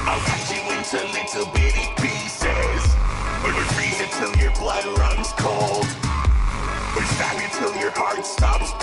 I'll cut you into little bitty pieces, or freeze it till your blood runs cold, or stab you till your heart stops